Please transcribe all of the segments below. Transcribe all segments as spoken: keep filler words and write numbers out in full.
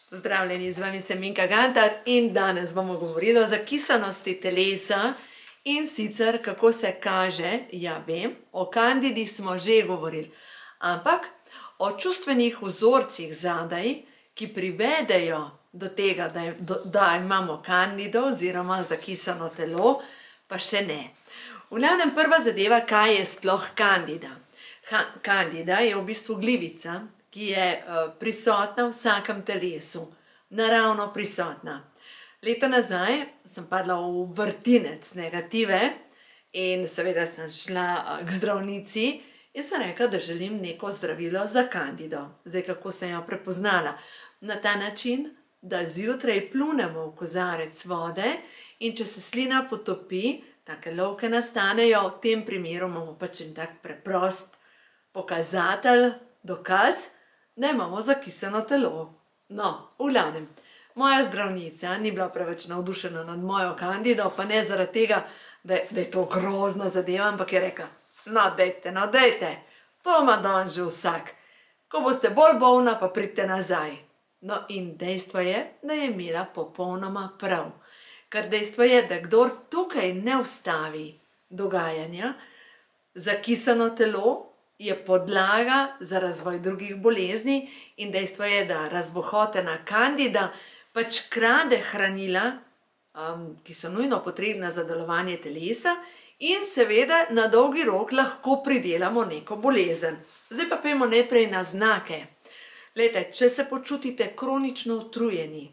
Pozdravljeni, z vami sem Minka Gantar in danes bomo govorili o zakisanosti telesa in sicer kako se kaže, ja vem, o kandidi smo že govorili, ampak o čustvenih vzorcih zadaj, ki privedejo do tega, da, je, da imamo kandido oziroma zakisano telo, pa še ne. V glavnem prva zadeva, kaj je sploh kandida. Ha, kandida je v bistvu glivica, ki je uh, prisotna v vsakem telesu, naravno prisotna. Leta nazaj sem padla v vrtinec negative in seveda sem šla uh, k zdravnici in sem rekla, da želim neko zdravilo za kandido. Zdaj, kako sem jo prepoznala? Na ta način, da zjutraj plunemo v kozarec vode in če se slina potopi, take lovke nastanejo, v tem primeru imamo pač en tak preprost pokazatelj, dokaz, da imamo zakisano telo. No, v glavnem, moja zdravnica ni bila preveč navdušena nad mojo kandido, pa ne zaradi tega, da je, da je to grozna zadeva, ampak je rekla, no dejte, no dejte, to ima danes že vsak. Ko boste bolj bolna, pa pridite nazaj. No in dejstvo je, da je imela popolnoma prav. Ker dejstvo je, da kdor tukaj ne ustavi dogajanja, zakisano telo je podlaga za razvoj drugih bolezni in dejstvo je, da razbohotena kandida pač krade hranila, um, ki so nujno potrebna za delovanje telesa in seveda na dolgi rok lahko pridelamo neko bolezen. Zdaj pa pojmo najprej na znake. Glejte, če se počutite kronično utrujeni,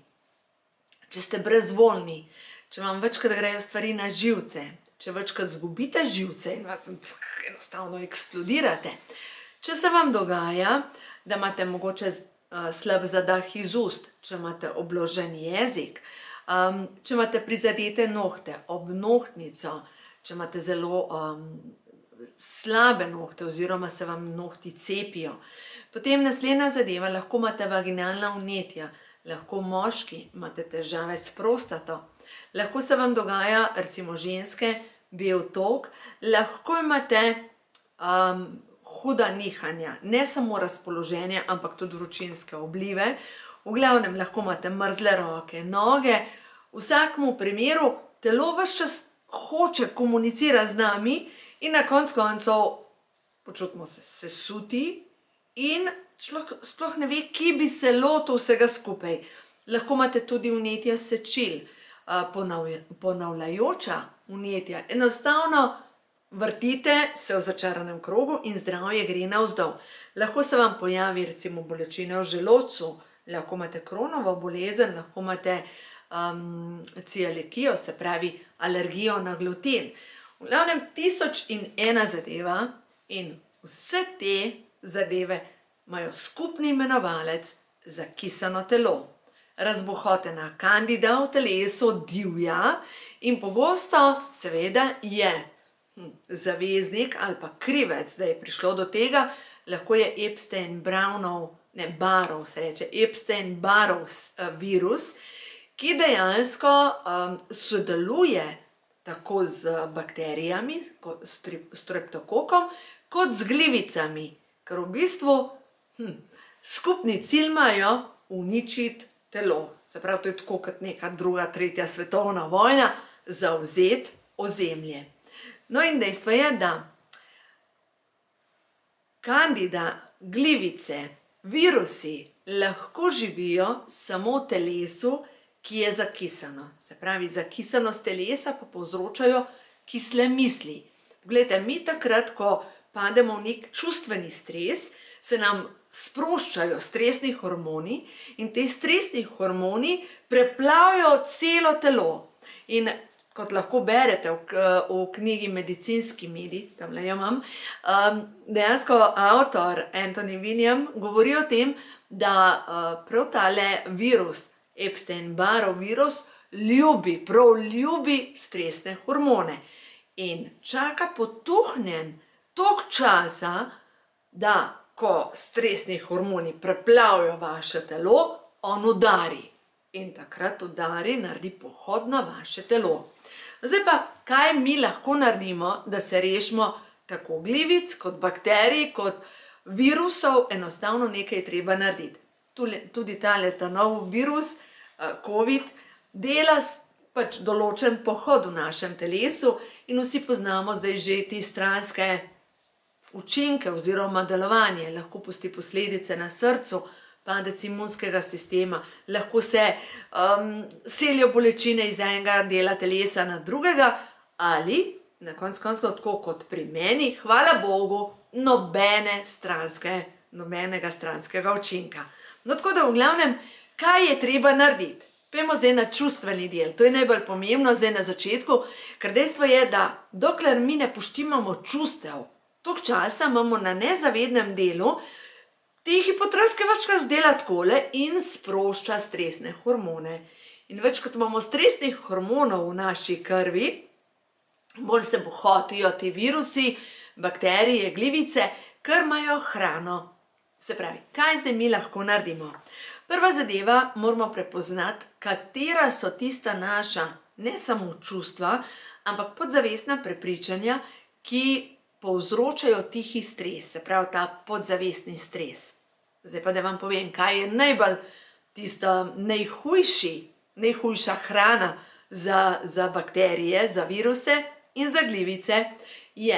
če ste brezvoljni, če vam večkrat grejo stvari na živce, če večkrat zgubite živce in vas enostavno eksplodirate, če se vam dogaja, da imate mogoče uh, slab zadah iz ust, če imate obložen jezik, um, če imate prizadete nohte, obnohtnico, če imate zelo um, slabe nohte oziroma se vam nohti cepijo. Potem naslednja zadeva, lahko imate vaginalna vnetja, lahko moški imate težave s prostato, lahko se vam dogaja, recimo ženske, bel tok, lahko imate um, huda nihanja, ne samo razpoloženje, ampak tudi vročinske oblive. V glavnem lahko imate mrzle roke, noge, v vsakemu primeru telo ves čas hoče komunicirati z nami in na koncu koncev počutimo se sesuti in sploh ne ve, kje bi se lotil vsega skupaj. Lahko imate tudi vnetja sečil, ponavljajoča vnetja. Enostavno vrtite se v začaranem krogu in zdravje gre navzdol. Lahko se vam pojavi recimo bolečine v želodcu, lahko imate Crohnovo bolezen, lahko imate um, celiakijo, se pravi alergijo na gluten. V glavnem tisoč in ena zadeva in vse te zadeve imajo skupni imenovalec zakisano telo. Razbohotena kandida v telesu divja in pogosto seveda je hm, zaveznik ali pa krivec, da je prišlo do tega, lahko je Epstein-Barrov, ne Barrov se reče, Epstein-Barrov uh, virus, ki dejansko um, sodeluje tako z bakterijami, s streptokokom, kot z glivicami, ker v bistvu hm, skupni cilj imajo uničiti telo. Se pravi, to je tako kot neka druga, tretja svetovna vojna, zavzeti ozemlje. No in dejstvo je, da kandida, glivice, virusi lahko živijo samo v telesu, ki je zakisano. Se pravi, zakisanost telesa pa povzročajo kisle misli. Poglejte, mi takrat, ko pademo v nek čustveni stres, se nam sproščajo stresni hormoni in te stresni hormoni preplavijo celo telo. In kot lahko berete v, v knjigi Medicinski medij, tamle jo imam, um, dejansko avtor Anthony Winham govori o tem, da uh, prav tale virus, Epstein-Barrov virus, ljubi, prav ljubi stresne hormone. In čaka potuhnjen tok časa, da ko stresni hormoni preplavijo vaše telo, on udari. In takrat udari, naredi pohod na vaše telo. Zdaj pa, kaj mi lahko naredimo, da se rešimo tako glivic, kot bakterij, kot virusov, enostavno nekaj je treba narediti. tudi tale ta nov virus, COVID, dela pač določen pohod v našem telesu in vsi poznamo zdaj že te stranske učinke oziroma delovanje. Lahko pusti posledice na srcu, padec imunskega sistema, lahko se um, selijo bolečine iz enega dela telesa na drugega ali na konec koncev tako kot pri meni, hvala Bogu, nobene stranske, nobenega stranskega učinka. No tako da v glavnem, kaj je treba narediti? Pojmo zdaj na čustveni del, to je najbolj pomembno zdaj na začetku, ker dejstvo je, da dokler mi ne poštimamo čustev, toliko časa imamo na nezavednem delu, te hipotroske vaš čas dela takole in sprošča stresne hormone. In več kot imamo stresnih hormonov v naši krvi, bolj se bohotijo te virusi, bakterije, glivice, ker imajo hrano. Se pravi, kaj zdaj mi lahko naredimo? Prva zadeva, moramo prepoznati, katera so tista naša, ne samo čustva, ampak podzavestna prepričanja, ki povzročajo tihi stres, se pravi ta podzavestni stres. Zdaj pa da vam povem, kaj je najbolj tista najhujši, najhujša hrana za, za bakterije, za viruse in za glivice, je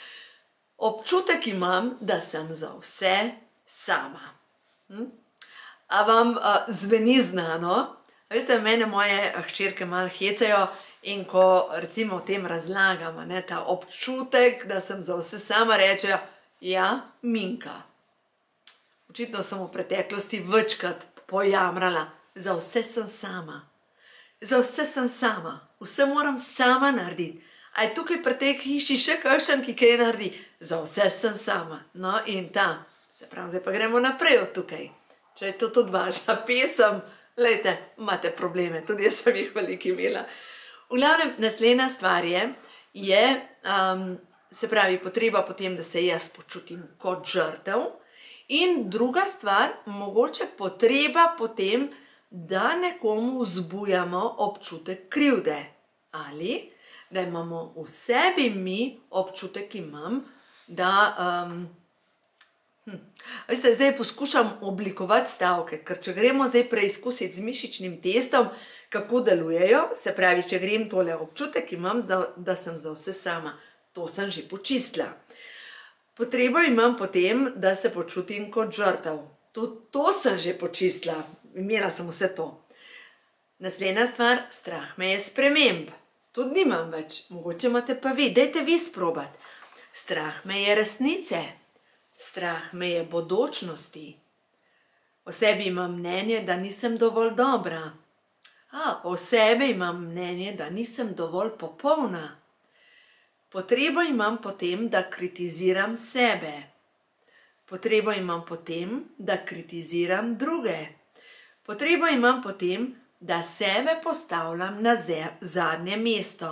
občutek imam, da sem za vse sama. Hm? A vam uh, zveni znano? Veste, mene moje hčerke malo hecajo in ko recimo o tem razlagam, ne, ta občutek, da sem za vse sama, rečejo, ja, Minka. Očitno sem v preteklosti večkrat pojamrala, za vse sem sama. Za vse sem sama, vse moram sama narediti. A je tukaj pri tej hiši še kakšen, ki kaj naredi? Za vse sem sama. No in ta, se pravi, zdaj pa gremo naprej od tukaj. Če je to tudi vaša pesem, lejte, imate probleme, tudi jaz sem jih veliko imela. V glavnem, naslednja stvar je, je um, se pravi, potreba potem, da se jaz počutim kot žrtev. In druga stvar, mogoče potreba potem, da nekomu vzbujamo občutek krivde. Ali da imamo v sebi mi občutek imam, da... Um, hm, veste, zdaj poskušam oblikovati stavke, ker če gremo zdaj preizkusiti z mišičnim testom, kako delujejo, se pravi, če grem tole občutek imam, da, da sem za vse sama. To sem že počistila. Potrebo imam potem, da se počutim kot žrtev. To, to sem že počistila. Imela sem vse to. Naslednja stvar, strah me je sprememb. Tudi nimam več. Mogoče imate pa vi. Dajte vi sprobati. Strah me je resnice. Strah me je bodočnosti. O sebi imam mnenje, da nisem dovolj dobra. A, o sebi imam mnenje, da nisem dovolj popolna. Potrebo imam potem, da kritiziram sebe. Potrebo imam potem, da kritiziram druge. Potrebo imam potem, da sebe postavljam na zadnje mesto.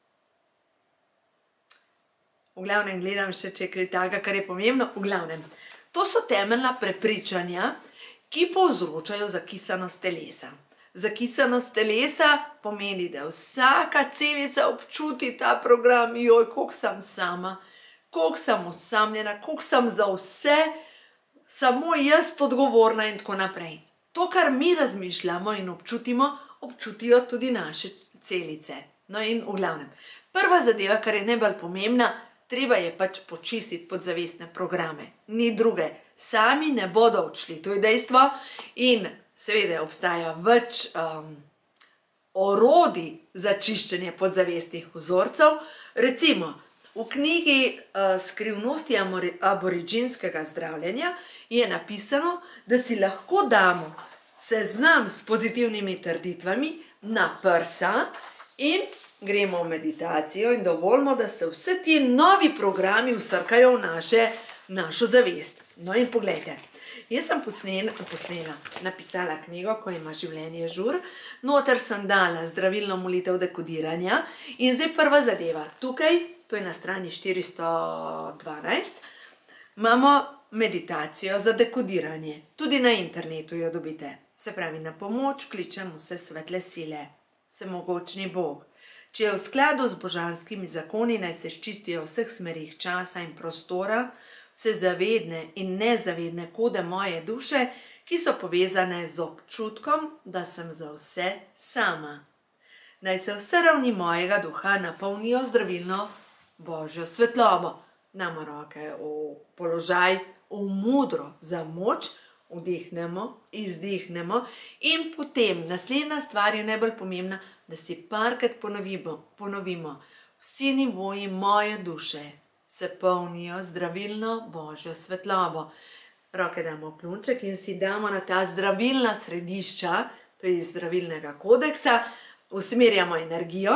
V glavnem gledam še, če je kaj takega, kar je pomembno. V glavnem, to so temeljna prepričanja, ki povzročajo zakisanost telesa. Zakisanost telesa pomeni, da vsaka celica občuti ta program, joj, koliko sem sama, koliko sem osamljena, koliko sem za vse, samo jaz odgovorna in tako naprej. To, kar mi razmišljamo in občutimo, občutijo tudi naše celice. No in v glavnem, prva zadeva, kar je najbolj pomembna, treba je pač počistiti podzavestne programe. Ni druge. Sami ne bodo odšli, to je dejstvo in seveda obstaja več um, orodij za čiščenje podzavestnih vzorcev. Recimo, v knjigi uh, Skrivnosti aboriginskega zdravljenja je napisano, da si lahko damo seznam s pozitivnimi trditvami na prsa in gremo v meditacijo in dovolimo, da se vse ti novi programi vsrkajo v naše, našo zavest. No in poglejte, jaz sem posnela, posnela, napisala knjigo, Ko ima življenje žur, noter sem dala zdravilno molitev dekodiranja in zdaj prva zadeva. Tukaj, to je na strani štiristo dvanajst, imamo meditacijo za dekodiranje. Tudi na internetu jo dobite. Se pravi, na pomoč kličem vse svetle sile, vsemogočni Bog. Če je v skladu z božanskimi zakoni, naj se ščistijo vseh smerih časa in prostora, vse zavedne in nezavedne kode moje duše, ki so povezane z občutkom, da sem za vse sama. Naj se vse ravni mojega duha napolnijo zdravilno Božjo svetlobo. Damo roke v položaj, v modro za moč, vdihnemo, izdihnemo in potem naslednja stvar je najbolj pomembna, da si parkrat ponovimo, ponovimo. Vsi nivoji moje duše se polnijo zdravilno Božjo svetlobo. Roke damo v klunček in si damo na ta zdravilna središča, to je iz zdravilnega kodeksa, usmerjamo energijo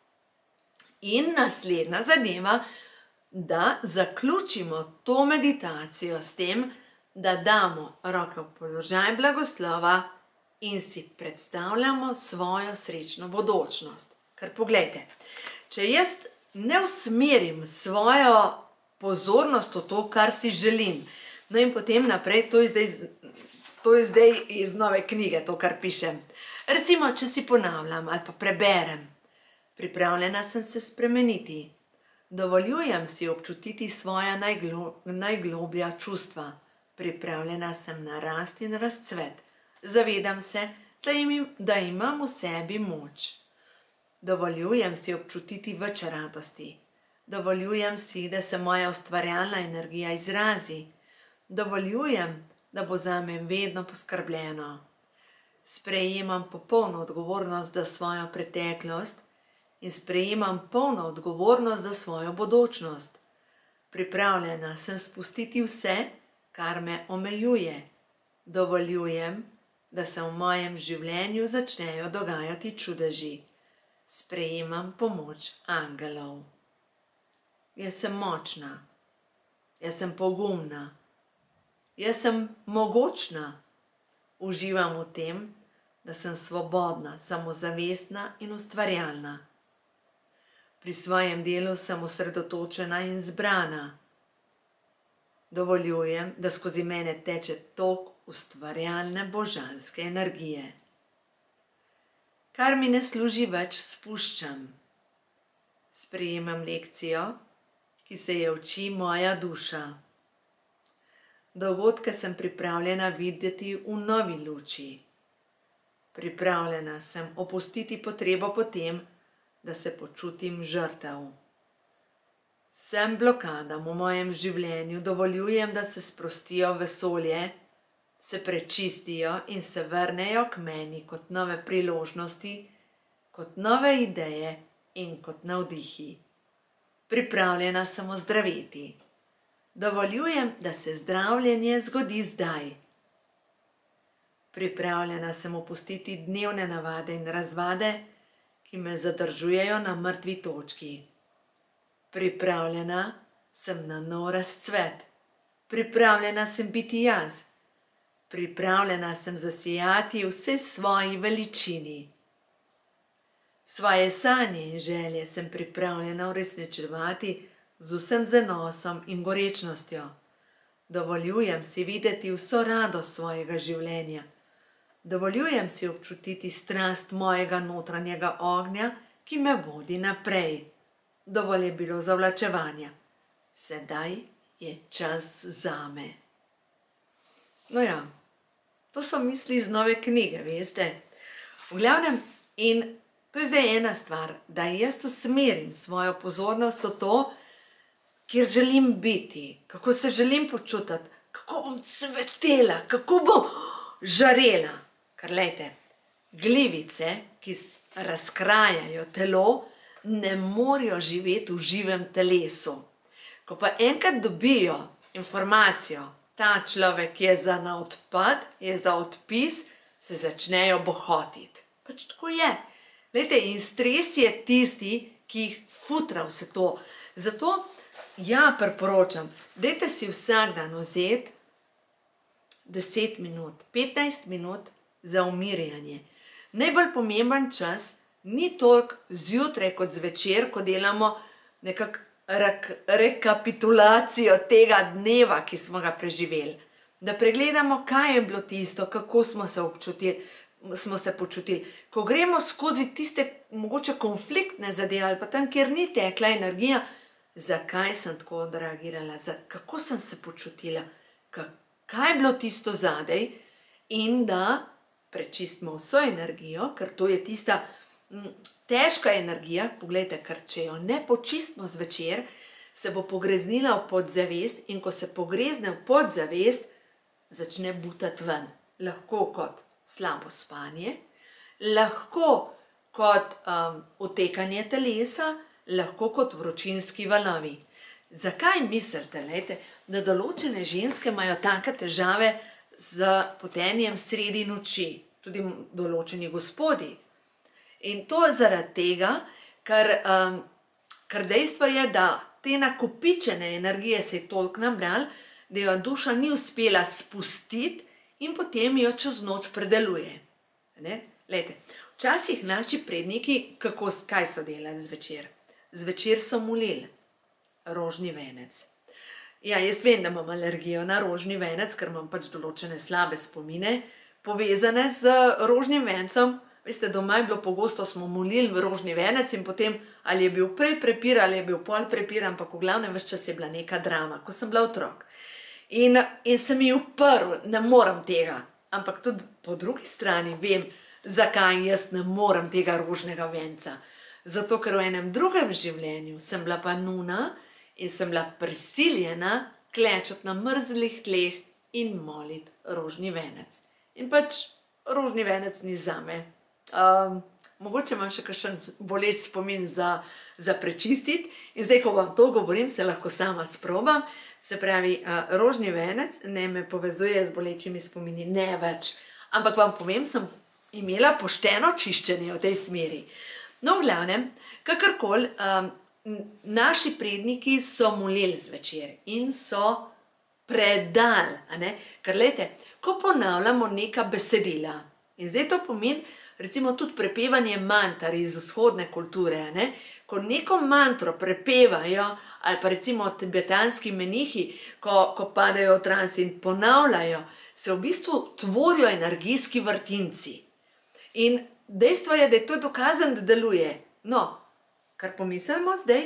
in naslednja zadeva, da zaključimo to meditacijo s tem, da damo roke v položaj blagoslova in si predstavljamo svojo srečno bodočnost. Ker poglejte, če jaz ne usmerim svojo pozornost v to, kar si želim, no in potem naprej, to je zdaj, to je zdaj iz nove knjige, to, kar pišem. Recimo, če si ponavljam ali pa preberem, pripravljena sem se spremeniti, dovoljujem si občutiti svoja najglo, najgloblja čustva, pripravljena sem na rast in razcvet, zavedam se, da, imam, da imam v sebi moč. Dovoljujem si občutiti več radosti, dovoljujem si, da se moja ustvarjalna energija izrazi, dovoljujem, da bo zame vedno poskrbljeno. Sprejemam popolno odgovornost za svojo preteklost in sprejemam polno odgovornost za svojo bodočnost. Pripravljena sem spustiti vse, kar me omejuje. Dovoljujem, da se v mojem življenju začnejo dogajati čudeži. Sprejemam pomoč angelov. Jaz sem močna, jaz sem pogumna, jaz sem mogočna. Uživam v tem, da sem svobodna, samozavestna in ustvarjalna. Pri svojem delu sem osredotočena in zbrana. Dovoljujem, da skozi mene teče tok ustvarjalne božanske energije. Kar mi ne služi več, spuščam. Sprejemam lekcijo, ki se je uči moja duša. Dogodke sem pripravljena videti v novi luči. Pripravljena sem opustiti potrebo po tem, da se počutim žrtev. Vsem blokadam v mojem življenju dovoljujem, da se sprostijo v vesolje, se prečistijo in se vrnejo k meni kot nove priložnosti, kot nove ideje in kot navdihi. Pripravljena sem ozdraviti. Dovoljujem, da se zdravljenje zgodi zdaj. Pripravljena sem opustiti dnevne navade in razvade, ki me zadržujejo na mrtvi točki. Pripravljena sem na nov razcvet. Pripravljena sem biti jaz. Pripravljena sem zasijati vse svoji veličini. Svoje sanje in želje sem pripravljena uresničevati z vsem zanosom in gorečnostjo. Dovoljujem si videti vso radost svojega življenja. Dovoljujem si občutiti strast mojega notranjega ognja, ki me vodi naprej. Dovolj je bilo zavlačevanja. Sedaj je čas zame. No ja, to so misli iz nove knjige, veste. V glavnem, in to je zdaj ena stvar, da jaz usmerim svojo pozornost v to, kjer želim biti, kako se želim počutiti, kako bom cvetela, kako bom žarela. Ker lejte, glivice, ki razkrajajo telo, ne morejo živeti v živem telesu. Ko pa enkrat dobijo informacijo, ta človek je za na odpad, je za odpis, se začnejo bohotiti. Pač tako je. Lejte, in stres je tisti, ki jih futra vse to. Zato ja priporočam, dajte si vsak dan vzeti deset minut, petnajst minut za umirjanje. Najbolj pomemben čas ni toliko zjutraj kot zvečer, ko delamo nekako rekapitulacijo tega dneva, ki smo ga preživeli. Da pregledamo, kaj je bilo tisto, kako smo se občutili, smo se počutili. Ko gremo skozi tiste mogoče konfliktne zadeve ali pa tam, kjer ni tekla energija, zakaj sem tako odreagirala, kako sem se počutila, kaj je bilo tisto zadej in da prečistimo vso energijo, ker to je tista m, težka energija. Poglejte, ker če jo ne počistimo zvečer, se bo pogreznila v podzavest in ko se pogrezne v podzavest, začne butati ven. Lahko kot slabo spanje, lahko kot um, utekanje telesa, lahko kot vročinski valovi. Zakaj mislite, lejte, da določene ženske imajo take težave z potenjem sredi noči, tudi določeni gospodi? In to zaradi tega, ker, um, ker dejstvo je, da te nakopičene energije se je toliko nabral, da jo duša ni uspela spustiti in potem jo čez noč predeluje. Ne? Lejte, včasih naši predniki, kako, kaj so delali zvečer? Zvečer so molili rožni venec. Ja, jaz vem, da imam alergijo na rožni venec, ker imam pač določene slabe spomine, povezane z rožnim vencem. Veste, doma je bilo pogosto, smo molili v rožni venec in potem ali je bil prej prepir, ali je bil pol prepir, ampak v glavnem ves čas je bila neka drama, ko sem bila otrok. In, in sem ji uprl, ne morem tega, ampak tudi po drugi strani vem, zakaj jaz ne morem tega rožnega venca. Zato, ker v enem drugem življenju sem bila pa nuna in sem bila prisiljena klečati na mrzlih tleh in moliti rožni venec. In pač rožni venec ni zame. Um, mogoče imam še kakšen boleč spomin za, za prečistiti in zdaj, ko vam to govorim, se lahko sama sprobam. Se pravi, uh, rožni venec ne me povezuje z bolečimi spomini, ne več. Ampak vam povem, sem imela pošteno čiščenje v tej smeri. No, v glavnem, kakorkoli, um, naši predniki so molili zvečer in so predali, a ne? Ker lejte, ko ponavljamo neka besedila, in zdaj to pomeni, recimo tudi prepevanje mantar iz vzhodne kulture, ne? Ko neko mantro prepevajo, ali pa recimo tibetanski menihi, ko, ko padajo v trans in ponavljajo, se v bistvu tvorijo energijski vrtinci. In dejstvo je, da je to dokazano, da deluje. No, kar pomislimo zdaj,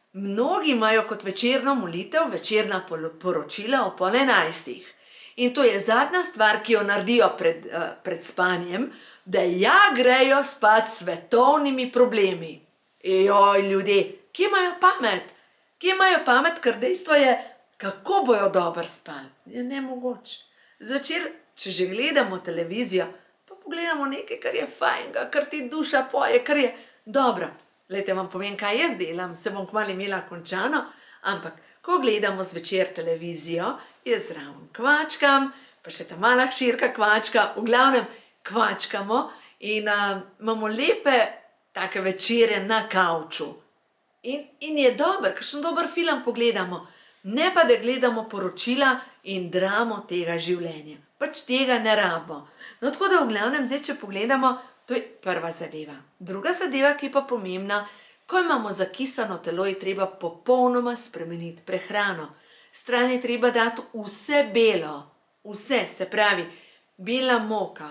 mnogi imajo kot večerno molitev, večerna poročila o pol enajstih. In to je zadnja stvar, ki jo naredijo pred, uh, pred spanjem, da ja grejo spat s svetovnimi problemi. Joj, ljudje, kje imajo pamet? Kje imajo pamet, ker dejstvo je, kako bojo dobro spali? Je nemogoče. Zvečer, če že gledamo televizijo, pa pogledamo nekaj, kar je fajnga, kar ti duša poje, kar je dobro. Lejte, vam povem, kaj jaz delam, se bom kmalu imela končano, ampak ko gledamo zvečer televizijo, jaz zraven kvačkam, pa še ta mala hčerka kvačka, v glavnem kvačkamo in uh, imamo lepe take večere na kavču. In, in je dober, kakšen dober film pogledamo, ne pa da gledamo poročila in dramo tega življenja. Pač tega ne rabimo. No, tako da v glavnem zdaj, če pogledamo, to je prva zadeva. Druga zadeva, ki je pa pomembna, ko imamo zakisano telo, je treba popolnoma spremeniti prehrano. Stran je treba dati vse belo, vse, se pravi, bela moka,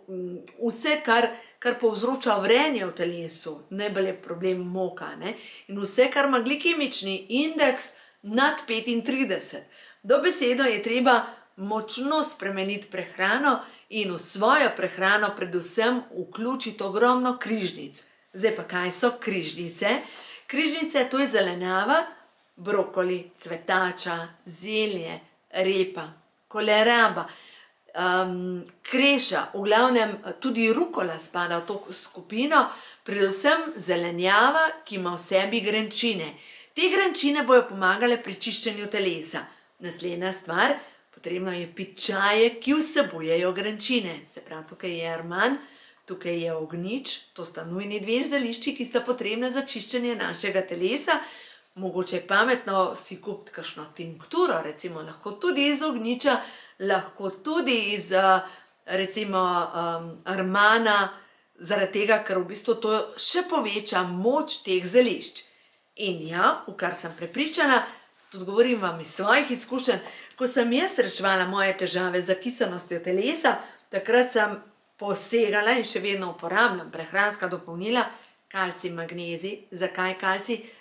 vse, kar, kar povzroča vrenje v telesu, najbolj je problem moka, ne? In vse, kar ima glikemični indeks nad petintrideset. Dobesedno je treba močno spremeniti prehrano in v svojo prehrano predvsem vključiti ogromno križnic. Zdaj pa kaj so križnice? Križnice, to je zelenjava, brokoli, cvetača, zelje, repa, koleraba, um, kreša, v glavnem tudi rukola spada v to skupino, predvsem zelenjava, ki ima v sebi grenčine. Te grenčine bojo pomagale pri čiščenju telesa. Naslednja stvar, potrebno je piti čaje, ki vsebujejo grenčine. Se pravi, tukaj je arman, tukaj je ognjič, to sta nujni dve zelišči, ki sta potrebne za čiščenje našega telesa. Mogoče je pametno si kupiti kakšno tinkturo, recimo lahko tudi iz ognjiča, lahko tudi iz recimo um, armana, zaradi tega, ker v bistvu to še poveča moč teh zelišč. In ja, v kar sem prepričana, tudi govorim vam iz svojih izkušenj, ko sem jaz reševala moje težave z zakisanostjo telesa, takrat sem posegala in še vedno uporabljam prehranska dopolnila, kalcij, magnezij. Zakaj kalcij?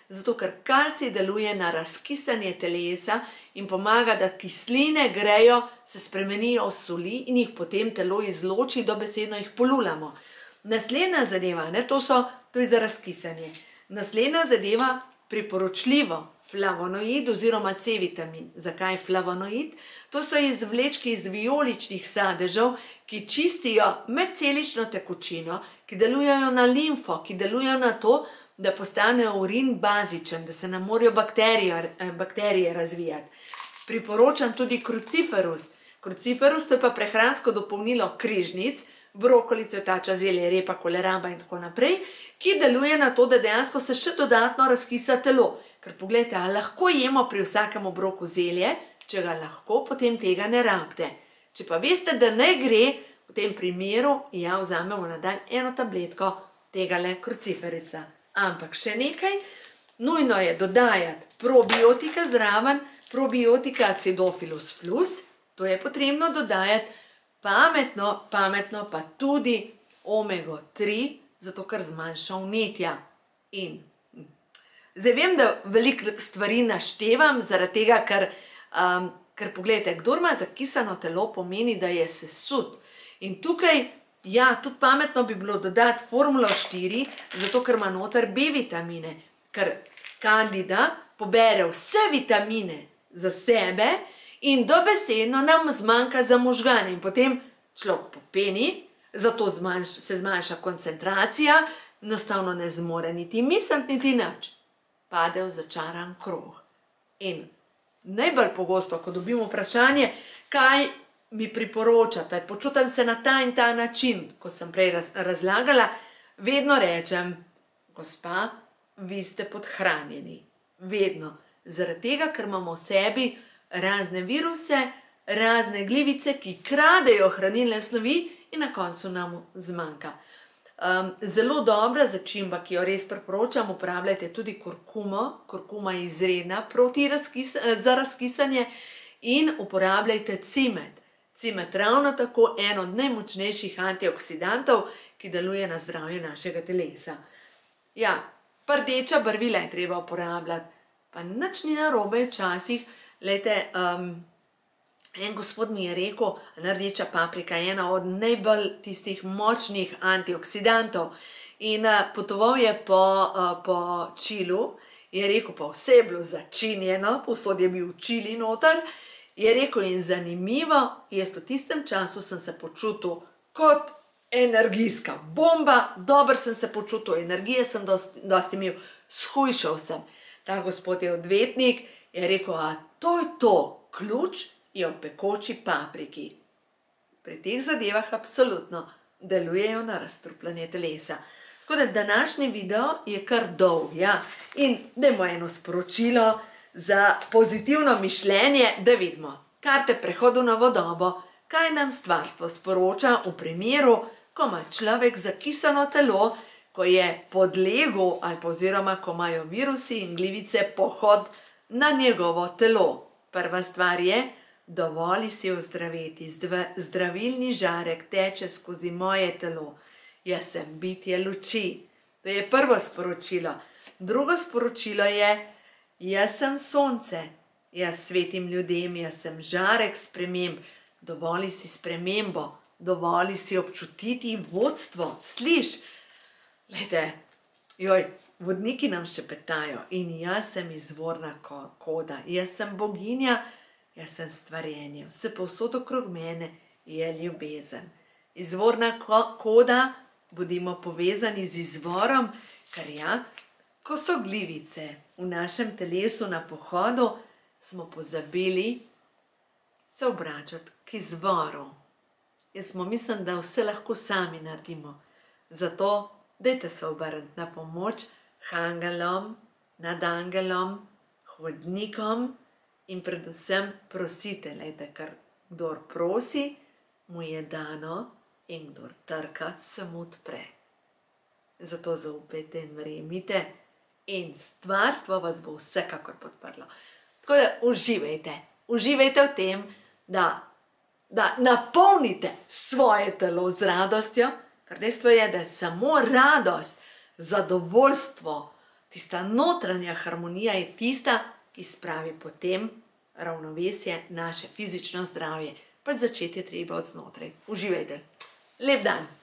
Zato, ker kalcij deluje na razkisanje telesa in pomaga, da kisline grejo, se spremenijo v soli in jih potem telo izloči, dobesedno jih polulamo. Naslednja zadeva, ne, to so, to je za razkisanje. Naslednja zadeva, priporočljivo, flavonoid oziroma C-vitamin. Zakaj flavonoid? To so izvlečki iz vijoličnih sadežev, ki čistijo medcelično tekočino, ki delujejo na limfo, ki delujejo na to, da postane urin bazičen, da se nam morajo bakterije, bakterije razvijati. Priporočam tudi kruciferus. Kruciferus to je pa prehransko dopolnilo križnic, brokoli, cvetača zelje, repa, koleraba in tako naprej, ki deluje na to, da dejansko se še dodatno razkisa telo. Ker pogledajte, a lahko jemo pri vsakem obroku zelje, če ga lahko, potem tega ne rabite. Če pa veste, da ne gre, v tem primeru, ja, vzamemo na dan eno tabletko tegale kruciferica. Ampak še nekaj, nujno je dodajati probiotika zraven, probiotika acidophilus plus, to je potrebno dodajati, pametno, pametno pa tudi omego tri, zato ker zmanjša vnetja. In zdaj vem, da veliko stvari naštevam, zaradi tega, ker, um, ker pogledajte, kdor ima zakisano telo, pomeni, da je sesut. In tukaj, ja, tudi pametno bi bilo dodati formulo štiri, zato ker ima noter B vitamine, ker Candida pobere vse vitamine za sebe in dobesedno nam zmanjka za možgane. In potem človek popeni, zato zmanjš, se zmanjša koncentracija, enostavno ne zmore niti misliti, niti nič. Pade v začaran krog. In najbolj pogosto, ko dobimo vprašanje, kaj mi priporočate, počutim se na ta in ta način, ko sem prej raz, razlagala, vedno rečem, gospa, vi ste podhranjeni. Vedno. Zaradi tega, ker imamo v sebi razne viruse, razne glivice, ki kradejo hranilne snovi in na koncu nam zmanjka. Um, zelo dobra začimba, ki jo res priporočam, uporabljajte tudi kurkumo. Kurkuma je izredna proti razkis, za razkisanje in uporabljajte cimet. Cimet ravno tako en od najmočnejših antioksidantov, ki deluje na zdravje našega telesa. Ja, pa rdeča barvila je treba uporabljati, pa nič ni narobe včasih. Lejte, um, en gospod mi je rekel, rdeča paprika je ena od najbolj tistih močnih antioksidantov. In uh, potoval je po, uh, po Čilu, je rekel, pa vse je bilo začinjeno, povsod je bil čili noter. Je rekel, in zanimivo, jaz v tistem času sem se počutil kot energijska bomba, dobro sem se počutil, energije sem dosti, dosti imel, shujšal sem. Ta gospod je odvetnik, je rekel, a to je to, ključ je v pekoči papriki. Pri teh zadevah absolutno delujejo na razstrupljanje telesa. Tako da današnji video je kar dolg, ja, in dajmo eno sporočilo za pozitivno mišljenje, da vidimo, karte prehodu na novodobo, kaj nam stvarstvo sporoča v primeru, ko ima človek zakisano telo, ko je podlegel ali pa oziroma ko imajo virusi in glivice pohod na njegovo telo. Prva stvar je, dovoli si ozdraveti, zdravilni žarek teče skozi moje telo. Jaz sem bitje luči. To je prvo sporočilo. Drugo sporočilo je, jaz sem sonce, jaz svetim ljudem, jaz sem žarek sprememb, dovoli si spremembo, dovoli si občutiti vodstvo, sliš? Glejte, joj, vodniki nam šepetajo in jaz sem izvorna koda, jaz sem boginja, jaz sem stvarjenje, vse povsod okrog mene je ljubezen. Izvorna koda, bodimo povezani z izvorom, ker ja, ko so glivice v našem telesu na pohodu, smo pozabili se obračati k izvoru. Jaz smo mislim, da vse lahko sami naredimo. Zato dajte se obrniti na pomoč angelom, nad angelom, hodnikom in predvsem prosite, lejte, ker kdor prosi, mu je dano in kdor trka, se mu odpre. Zato zaupajte in verjemite in stvarstvo vas bo vsekakor podprlo. Tako da uživajte, uživajte v tem, da, da napolnite svoje telo z radostjo, ker dejstvo je, da je samo radost, zadovoljstvo, tista notranja harmonija je tista, ki spravi potem ravnovesje naše fizično zdravje. Pač začeti je treba od znotraj. Uživajte. Lep dan!